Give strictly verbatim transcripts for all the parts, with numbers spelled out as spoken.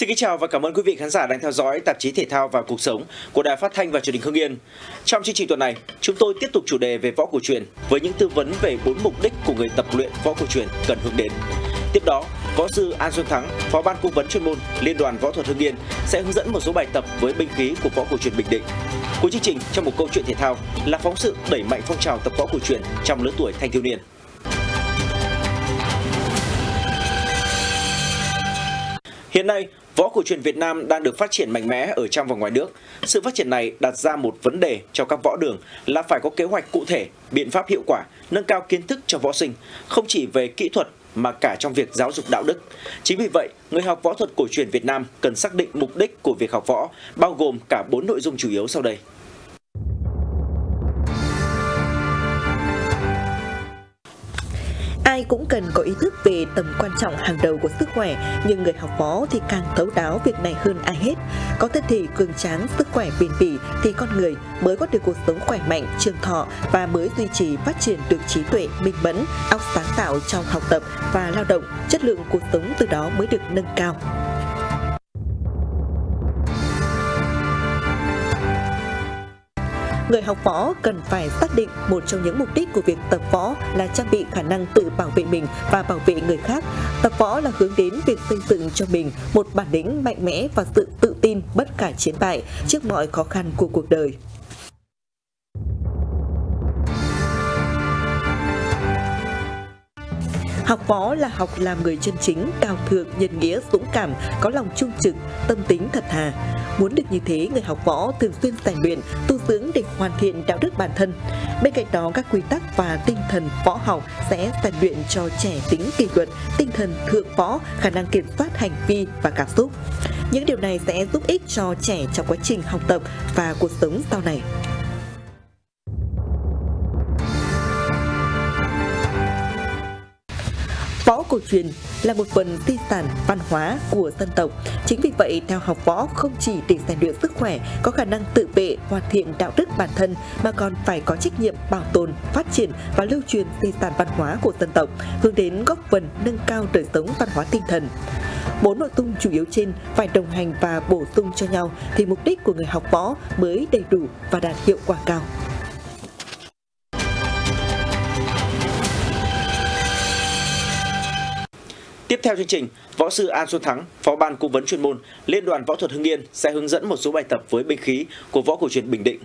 Xin kính chào và cảm ơn quý vị khán giả đang theo dõi tạp chí Thể thao và Cuộc sống của Đài Phát thanh và Truyền hình Hưng Yên. Trong chương trình tuần này, chúng tôi tiếp tục chủ đề về võ cổ truyền với những tư vấn về bốn mục đích của người tập luyện võ cổ truyền cần hướng đến. Tiếp đó, võ sư An Xuân Thắng, Phó ban cố vấn chuyên môn Liên đoàn Võ thuật Hưng Yên sẽ hướng dẫn một số bài tập với binh khí của võ cổ truyền Bình Định. Cuối chương trình, trong một câu chuyện thể thao là phóng sự đẩy mạnh phong trào tập võ cổ truyền trong lứa tuổi thanh thiếu niên. Hiện nay, võ cổ truyền Việt Nam đang được phát triển mạnh mẽ ở trong và ngoài nước. Sự phát triển này đặt ra một vấn đề cho các võ đường là phải có kế hoạch cụ thể, biện pháp hiệu quả, nâng cao kiến thức cho võ sinh, không chỉ về kỹ thuật mà cả trong việc giáo dục đạo đức. Chính vì vậy, người học võ thuật cổ truyền Việt Nam cần xác định mục đích của việc học võ, bao gồm cả bốn nội dung chủ yếu sau đây. Ai cũng cần có ý thức về tầm quan trọng hàng đầu của sức khỏe, nhưng người học võ thì càng thấu đáo việc này hơn ai hết. Có thân thể cường tráng, sức khỏe bền bỉ thì con người mới có được cuộc sống khỏe mạnh, trường thọ và mới duy trì phát triển được trí tuệ minh mẫn, óc sáng tạo trong học tập và lao động, chất lượng cuộc sống từ đó mới được nâng cao. Người học võ cần phải xác định một trong những mục đích của việc tập võ là trang bị khả năng tự bảo vệ mình và bảo vệ người khác. Tập võ là hướng đến việc xây dựng cho mình một bản lĩnh mạnh mẽ và sự tự tin bất khả chiến bại trước mọi khó khăn của cuộc đời. Học võ là học làm người chân chính, cao thượng, nhân nghĩa, dũng cảm, có lòng trung trực, tâm tính thật thà. Muốn được như thế, người học võ thường xuyên rèn luyện, tu dưỡng để hoàn thiện đạo đức bản thân. Bên cạnh đó, các quy tắc và tinh thần võ học sẽ rèn luyện cho trẻ tính kỷ luật, tinh thần thượng võ, khả năng kiểm soát hành vi và cảm xúc. Những điều này sẽ giúp ích cho trẻ trong quá trình học tập và cuộc sống sau này. Võ cổ truyền là một phần di sản văn hóa của dân tộc. Chính vì vậy, theo học võ không chỉ để rèn luyện sức khỏe, có khả năng tự vệ, hoàn thiện đạo đức bản thân, mà còn phải có trách nhiệm bảo tồn, phát triển và lưu truyền di sản văn hóa của dân tộc, hướng đến góp phần nâng cao đời sống văn hóa tinh thần. Bốn nội dung chủ yếu trên phải đồng hành và bổ sung cho nhau thì mục đích của người học võ mới đầy đủ và đạt hiệu quả cao. Tiếp theo chương trình, võ sư An Xuân Thắng, Phó ban cố vấn chuyên môn Liên đoàn Võ thuật Hưng Yên sẽ hướng dẫn một số bài tập với binh khí của võ cổ truyền Bình Định.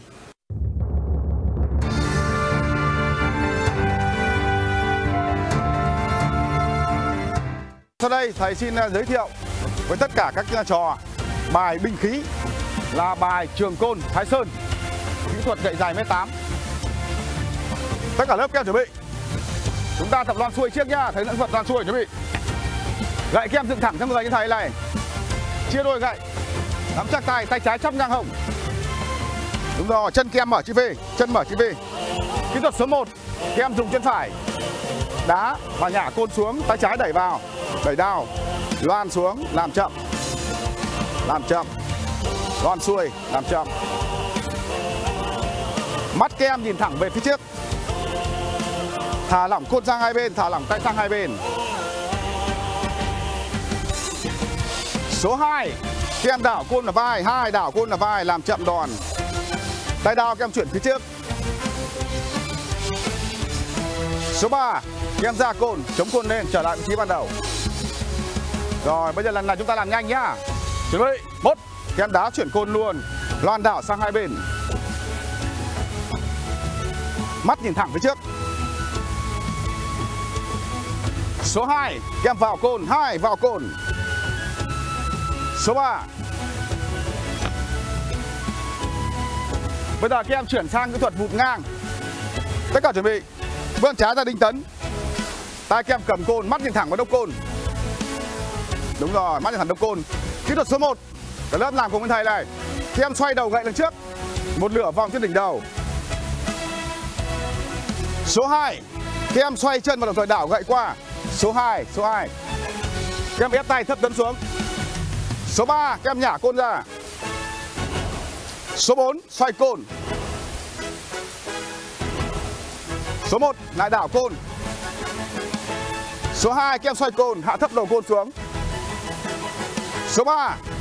Sau đây, thầy xin giới thiệu với tất cả các trò bài binh khí là bài Trường Côn Thái Sơn, kỹ thuật gậy dài mét tám. Tất cả lớp các em chuẩn bị. Chúng ta tập loan xuôi trước nhá, thầy dẫn vật loan xuôi chuẩn bị. Gậy các em dựng thẳng trong người như thầy này, chia đôi gậy, nắm chắc tay, tay trái chắp ngang hông. Đúng rồi, chân các em mở chữ V, chân mở chữ V. Kỹ thuật số một, các em dùng chân phải đá và nhả côn xuống, tay trái đẩy vào, đẩy đao, loan xuống, làm chậm, làm chậm, loan xuôi, làm chậm. Mắt các em nhìn thẳng về phía trước, thả lỏng côn sang hai bên, thả lỏng tay sang hai bên. Số hai, các em đảo côn là vai, hai đảo côn là vai, làm chậm đòn. Tay đao các em chuyển phía trước. Số ba, các em ra côn, chống côn lên, trở lại vị trí ban đầu. Rồi, bây giờ lần này chúng ta làm nhanh nhá. Chuẩn bị, một, các em đá chuyển côn luôn, loan đảo sang hai bên. Mắt nhìn thẳng phía trước. Số hai, các em vào côn, hai, vào côn. Số ba. Bây giờ các em chuyển sang kỹ thuật vụt ngang. Tất cả chuẩn bị. Vươn trái ra đinh tấn. Tay các em cầm côn, mắt nhìn thẳng vào đốc côn. Đúng rồi, mắt nhìn thẳng đốc côn. Kỹ thuật số một, cả lớp làm cùng với thầy này. Các em xoay đầu gậy lần trước, một nửa vòng trên đỉnh đầu. Số hai, các em xoay chân và đồng thời đảo gậy qua. Số hai, số hai. Các em ép tay thấp tấn xuống. Số ba, các em nhả côn ra. Số bốn, xoay côn. Số một, lại đảo côn. Số hai, các em xoay côn, hạ thấp đầu côn xuống. Số ba,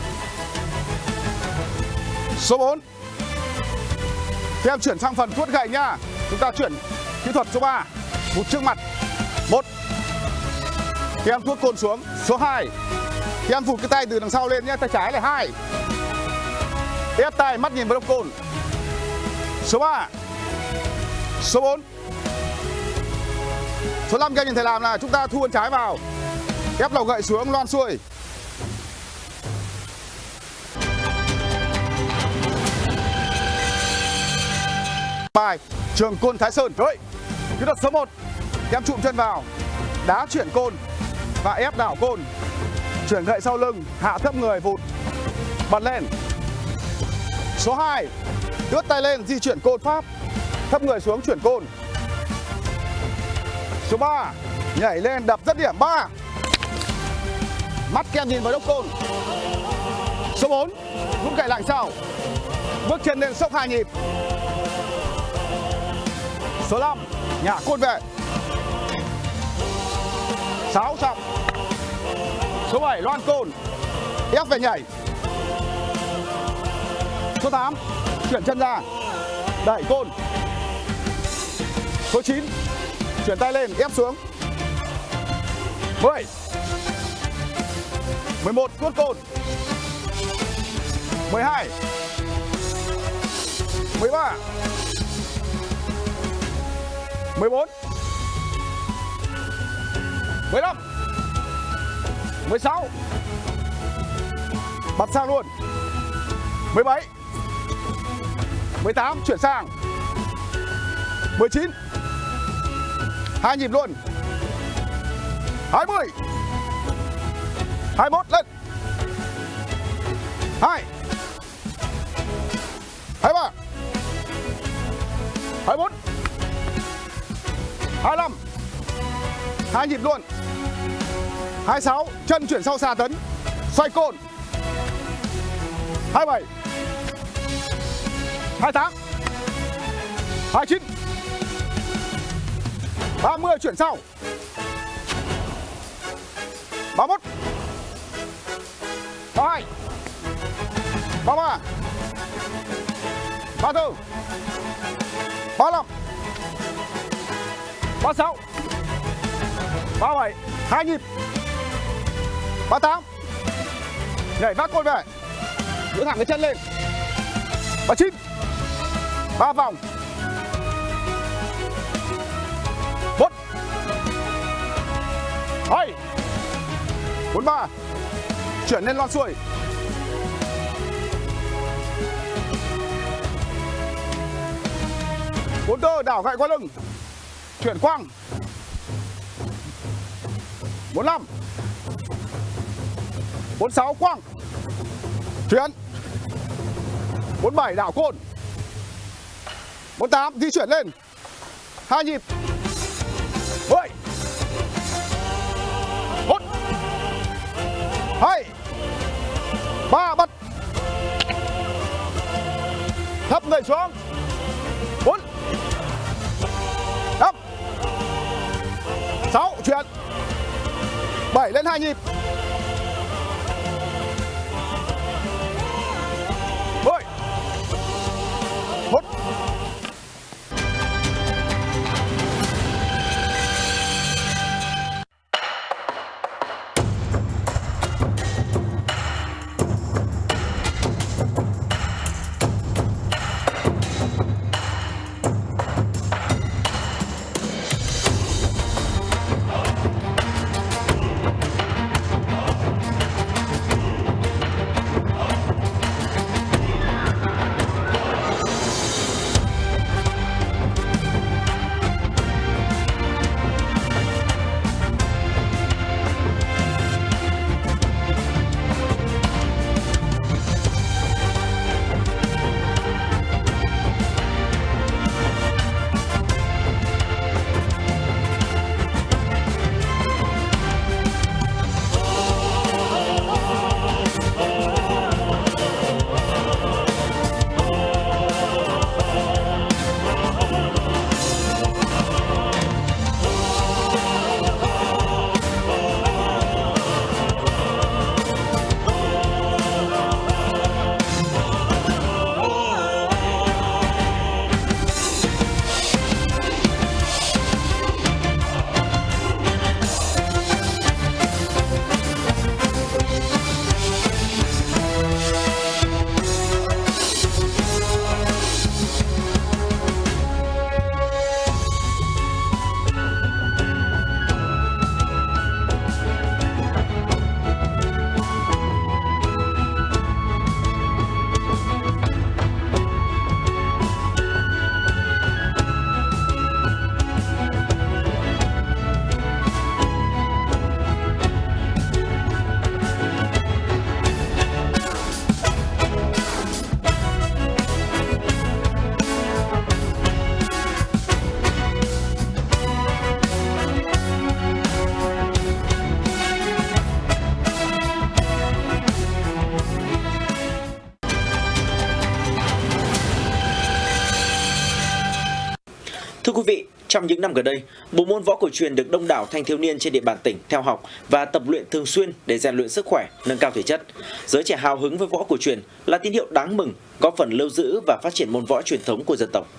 Số bốn. Các em chuyển sang phần tuốt gậy nhá. Chúng ta chuyển kỹ thuật số ba. Vụt trước mặt. Một. Các em tuốt côn xuống. Số hai. Các em vụt cái tay từ đằng sau lên nhé. Tay trái là hai. Ép tay, mắt nhìn vào đốc côn. Số ba. Số bốn. Số năm các em nhìn thầy làm là chúng ta thu bên trái vào. Ép đầu gậy xuống, loan xuôi. Bài Trường Côn Thái Sơn. Rồi. Kỹ thuật số một. Em trụm chân vào, đá chuyển côn và ép đảo côn. Chuyển gậy sau lưng, hạ thấp người vụt, bật lên. Số hai. Ướt tay lên, di chuyển côn pháp, thấp người xuống chuyển côn. Số ba. Nhảy lên đập dứt điểm. Ba. Mắt kem nhìn vào đốc côn. Số bốn. Rút gậy lại sau, bước chân lên sốc hai nhịp. Số năm. Nhả côn về. Sáu trọng. Số bảy. Loan côn, ép về nhảy. Số tám. Chuyển chân ra, đẩy côn. Số chín. Chuyển tay lên, ép xuống. Mười. Mười một. Tuốt côn. Mười hai. Mười ba. Mười bốn. Mười lăm. Mười sáu. Bật sang luôn. Mười bảy. Mười tám. Chuyển sang. Mười chín. Hai nhịp luôn. Hai mươi. Hai mốt lên. Hai. Hai ba. Hai bốn. Hai lăm. Hai nhịp luôn. Hai sáu. Chân chuyển sau xà tấn, xoay côn. Hai bảy. Hai tám. Hai chín. Ba mươi. Chuyển sau. Ba mốt. Ba hai. Ba ba. Ba tư. Ba năm. Ba sáu. Ba bảy. Hai nhịp. Ba tám. Nhảy vác côn về, giữ thẳng cái chân lên. Ba chín. Ba vòng. Một. Hai. Bốn ba. Chuyển lên loan xuôi. Bốn tư. Đảo gậy qua lưng, chuyển quăng. Bốn năm. Bốn sáu. Quăng, chuyển. Bốn bảy. Đảo côn. Bốn tám. Di chuyển lên, hai nhịp. Mười. Một. Hai. Ba. Bật. Thấp người xuống. Bốn. Năm. Sáu. Chuyển. Bảy. Lên hai nhịp. Mười. Một. Thưa quý vị, trong những năm gần đây, bộ môn võ cổ truyền được đông đảo thanh thiếu niên trên địa bàn tỉnh theo học và tập luyện thường xuyên để rèn luyện sức khỏe, nâng cao thể chất. Giới trẻ hào hứng với võ cổ truyền là tín hiệu đáng mừng, góp phần lưu giữ và phát triển môn võ truyền thống của dân tộc.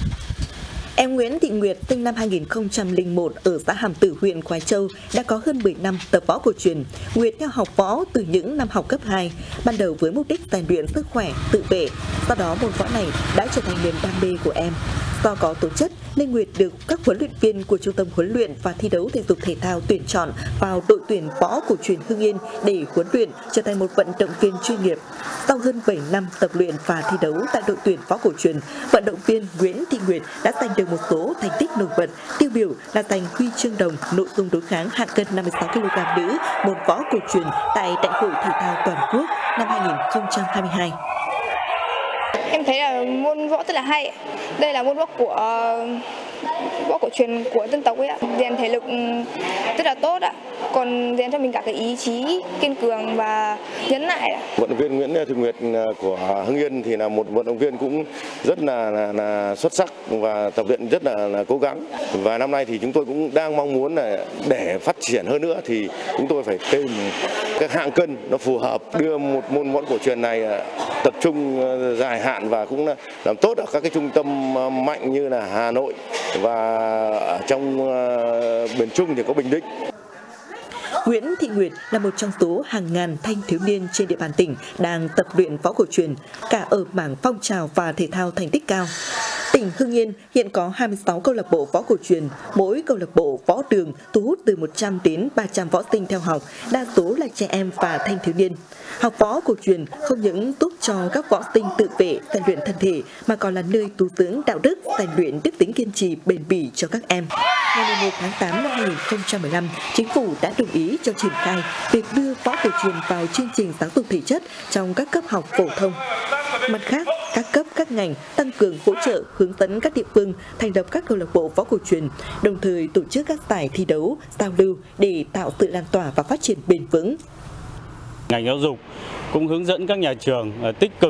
Em Nguyễn Thị Nguyệt sinh năm hai nghìn không trăm lẻ một ở xã Hàm Tử, huyện Khoái Châu đã có hơn mười năm tập võ cổ truyền. Nguyệt theo học võ từ những năm học cấp hai, ban đầu với mục đích rèn luyện sức khỏe, tự vệ. Sau đó môn võ này đã trở thành niềm đam mê của em. Do có tố chất nên Nguyệt được các huấn luyện viên của Trung tâm huấn luyện và thi đấu thể dục thể thao tuyển chọn vào đội tuyển võ cổ truyền Hưng Yên để huấn luyện trở thành một vận động viên chuyên nghiệp. Sau hơn bảy năm tập luyện và thi đấu tại đội tuyển võ cổ truyền, vận động viên Nguyễn Thị Nguyệt đã giành được một số thành tích nổi bật, tiêu biểu là giành huy chương đồng nội dung đối kháng hạng cân năm mươi sáu ki lô gam nữ môn võ cổ truyền tại Đại hội thể thao toàn quốc năm hai nghìn không trăm hai mươi hai. Em thấy là môn võ rất là hay. Đây là môn võ của võ cổ truyền của dân tộc ấy ạ. Rèn thể lực rất là tốt ạ. Còn rèn cho mình cả cái ý chí kiên cường và nhẫn nại ạ. Vận động viên Nguyễn Thị Nguyệt của Hưng Yên thì là một vận động viên cũng rất là, là, là xuất sắc và tập luyện rất là, là cố gắng. Và năm nay thì chúng tôi cũng đang mong muốn là để phát triển hơn nữa thì chúng tôi phải tìm các hạng cân nó phù hợp, đưa một môn võ cổ truyền này tập trung dài hạn và cũng là làm tốt ở các cái trung tâm mạnh như là Hà Nội và ở trong miền Trung thì có Bình Định. Nguyễn Thị Nguyệt là một trong số hàng ngàn thanh thiếu niên trên địa bàn tỉnh đang tập luyện võ cổ truyền, cả ở mảng phong trào và thể thao thành tích cao. Tỉnh Hưng Yên hiện có hai mươi sáu câu lạc bộ võ cổ truyền, mỗi câu lạc bộ võ đường thu hút từ một trăm đến ba trăm võ sinh theo học, đa số là trẻ em và thanh thiếu niên. Học võ cổ truyền không những giúp cho các võ sinh tự vệ, rèn luyện thân thể mà còn là nơi tu dưỡng đạo đức, rèn luyện đức tính kiên trì bền bỉ cho các em. Ngày mười một tháng tám năm hai nghìn không trăm mười lăm, Chính phủ đã đồng ý cho triển khai việc đưa võ cổ truyền vào chương trình giáo dục thể chất trong các cấp học phổ thông. Mặt khác, các cấp các ngành tăng cường hỗ trợ, hướng dẫn các địa phương thành lập các câu lạc bộ võ cổ truyền, đồng thời tổ chức các giải thi đấu, giao lưu để tạo sự lan tỏa và phát triển bền vững. Ngành giáo dục cũng hướng dẫn các nhà trường tích cực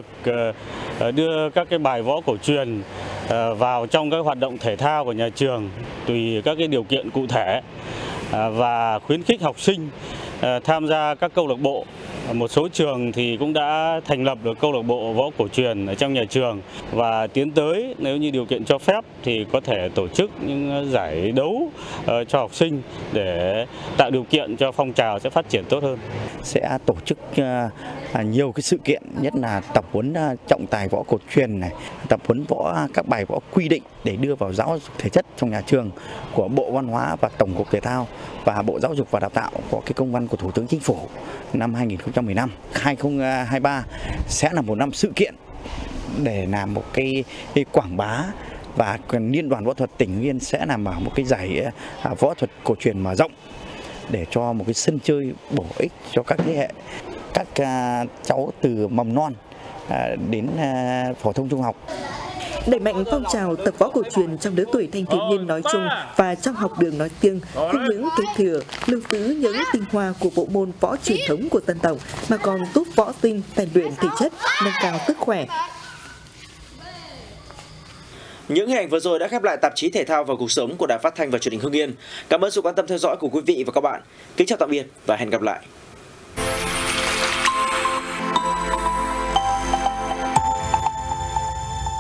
đưa các cái bài võ cổ truyền vào trong các hoạt động thể thao của nhà trường tùy các cái điều kiện cụ thể và khuyến khích học sinh tham gia các câu lạc bộ. Một số trường thì cũng đã thành lập được câu lạc bộ võ cổ truyền ở trong nhà trường và tiến tới nếu như điều kiện cho phép thì có thể tổ chức những giải đấu cho học sinh để tạo điều kiện cho phong trào sẽ phát triển tốt hơn. Sẽ tổ chức nhiều cái sự kiện, nhất là tập huấn trọng tài võ cổ truyền này, tập huấn võ các bài võ quy định để đưa vào giáo dục thể chất trong nhà trường của Bộ Văn hóa và Tổng cục Thể thao và Bộ Giáo dục và Đào tạo có cái công văn của Thủ tướng Chính phủ năm hai nghìn không trăm mười lăm. hai nghìn không trăm hai mươi ba sẽ là một năm sự kiện để làm một cái, cái quảng bá, và Liên đoàn Võ thuật tỉnh Hưng Yên sẽ làm mở một cái giải võ thuật cổ truyền mở rộng để cho một cái sân chơi bổ ích cho các thế hệ, các cháu từ mầm non đến phổ thông trung học. Đẩy mạnh phong trào tập võ cổ truyền trong lứa tuổi thanh thiếu niên nói chung và trong học đường nói riêng, không những kế thừa, lưu giữ những tinh hoa của bộ môn võ truyền thống của dân tộc mà còn giúp võ sinh rèn luyện thể chất, nâng cao sức khỏe. Những hình ảnh vừa rồi đã khép lại tạp chí Thể thao và Cuộc sống của Đài Phát thanh và Truyền hình Hưng Yên. Cảm ơn sự quan tâm theo dõi của quý vị và các bạn. Kính chào tạm biệt và hẹn gặp lại.